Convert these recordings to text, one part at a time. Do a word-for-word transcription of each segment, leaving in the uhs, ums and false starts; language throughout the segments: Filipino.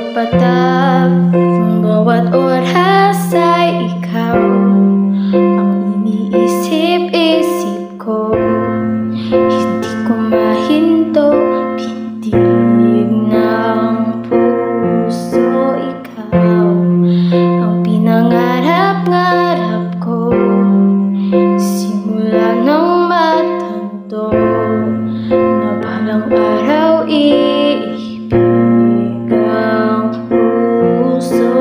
patatag. Ang bawat oras ay ikaw ang iniisip-isip ko. Hindi ko mahinto, bintig ng puso. Ikaw ang pinangarap-ngarap ko, simula nang matanto na balang araw iibig ang puso.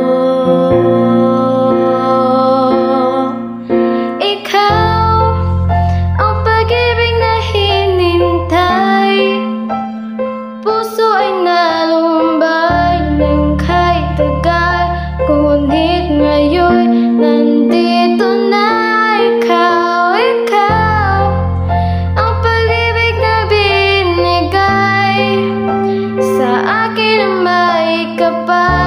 Ikaw ang pag-ibig na hinintay, puso ay nalumbay ng kahit tagal, ngunit ngayon nandito na. Ikaw, ikaw ang pag-ibig na binigay sa akin na may kapal.